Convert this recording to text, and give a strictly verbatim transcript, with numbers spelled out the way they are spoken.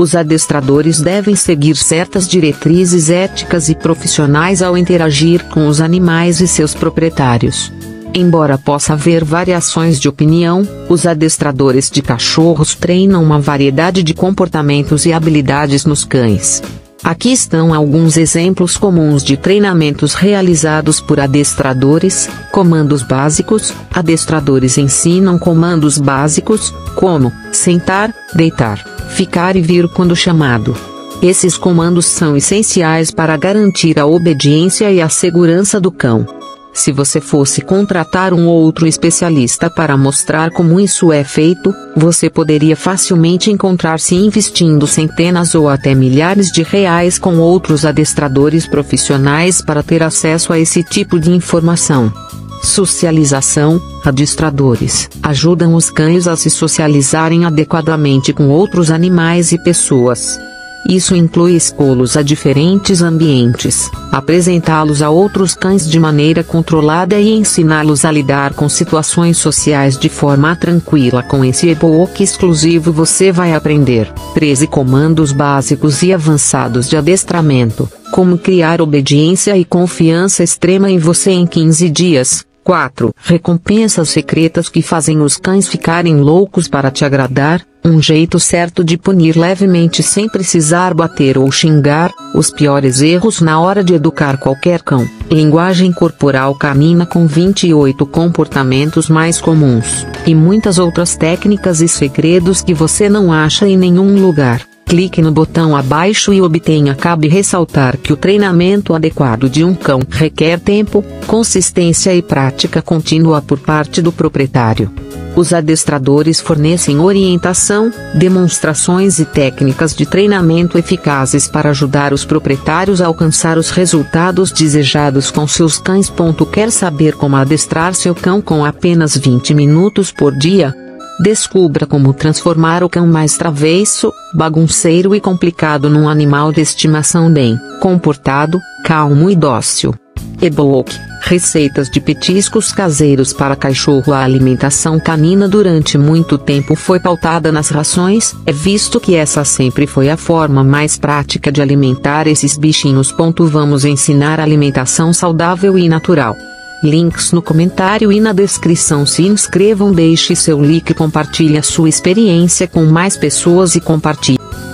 Os adestradores devem seguir certas diretrizes éticas e profissionais ao interagir com os animais e seus proprietários. Embora possa haver variações de opinião, os adestradores de cachorros treinam uma variedade de comportamentos e habilidades nos cães. Aqui estão alguns exemplos comuns de treinamentos realizados por adestradores. Comandos básicos: adestradores ensinam comandos básicos, como sentar, deitar, ficar e vir quando chamado. Esses comandos são essenciais para garantir a obediência e a segurança do cão. Se você fosse contratar um outro especialista para mostrar como isso é feito, você poderia facilmente encontrar-se investindo centenas ou até milhares de reais com outros adestradores profissionais para ter acesso a esse tipo de informação. Socialização: adestradores ajudam os cães a se socializarem adequadamente com outros animais e pessoas. Isso inclui expô-los a diferentes ambientes, apresentá-los a outros cães de maneira controlada e ensiná-los a lidar com situações sociais de forma tranquila. Com esse e-book exclusivo você vai aprender treze comandos básicos e avançados de adestramento, como criar obediência e confiança extrema em você em quinze dias. quatro. Recompensas secretas que fazem os cães ficarem loucos para te agradar. Um jeito certo de punir levemente sem precisar bater ou xingar. Os piores erros na hora de educar qualquer cão. Linguagem corporal canina com vinte e oito comportamentos mais comuns. E muitas outras técnicas e segredos que você não acha em nenhum lugar. Clique no botão abaixo e obtenha. Cabe ressaltar que o treinamento adequado de um cão requer tempo, consistência e prática contínua por parte do proprietário. Os adestradores fornecem orientação, demonstrações e técnicas de treinamento eficazes para ajudar os proprietários a alcançar os resultados desejados com seus cães. Quer saber como adestrar seu cão com apenas vinte minutos por dia? Descubra como transformar o cão mais travesso, bagunceiro e complicado num animal de estimação bem comportado, calmo e dócil. E-book: Receitas de petiscos caseiros para cachorro. A alimentação canina durante muito tempo foi pautada nas rações, é visto que essa sempre foi a forma mais prática de alimentar esses bichinhos. Vamos ensinar alimentação saudável e natural. Links no comentário e na descrição. Se inscrevam, deixe seu like, compartilhe a sua experiência com mais pessoas e compartilhe.